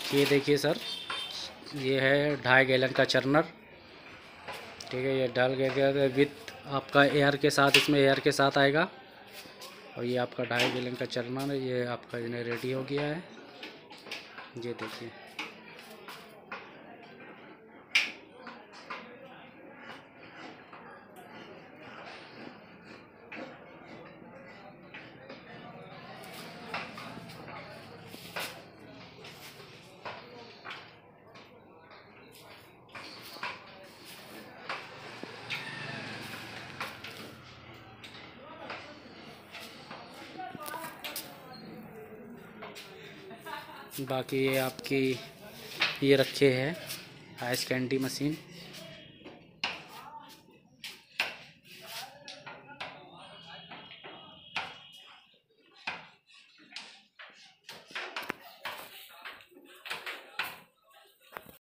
ये देखिए सर, ये है 2.5 गैलन का चरनर। ठीक है, ये डाल गया विथ आपका एयर के साथ, इसमें एयर के साथ आएगा। और ये आपका 2.5 गैलन का चरनर है, ये आपका इन्हें रेडी हो गया है। ये देखिए, बाकी ये आपकी ये रखे है आइस कैंडी मशीन।